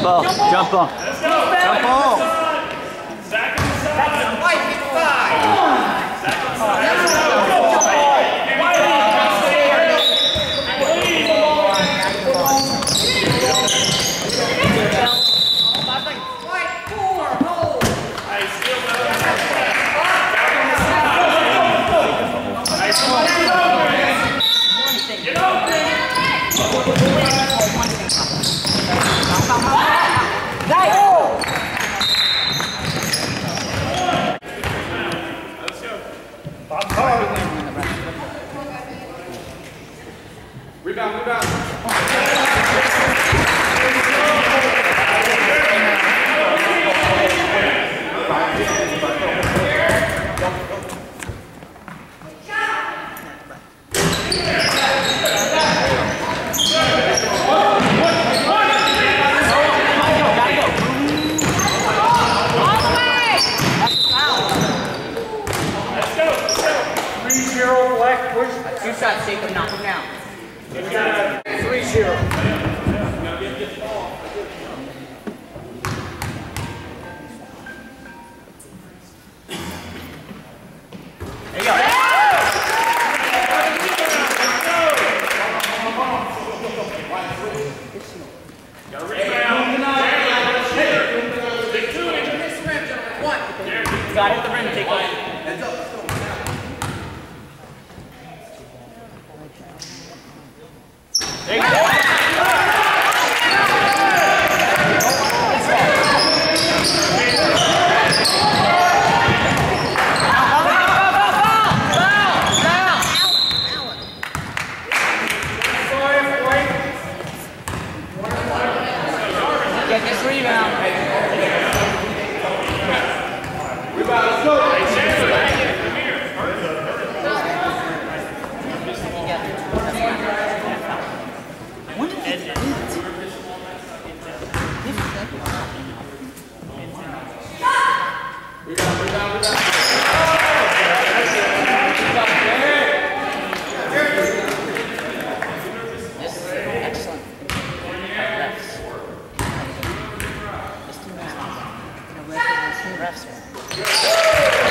ball. Jump ball. Jump ball. Rebound. Two shots, take them, knock them down. 3-0. There you go. Got a rebound. Stick to it. Got it at the rim, take off. There you go. Get this rebound. Let's go. Refs.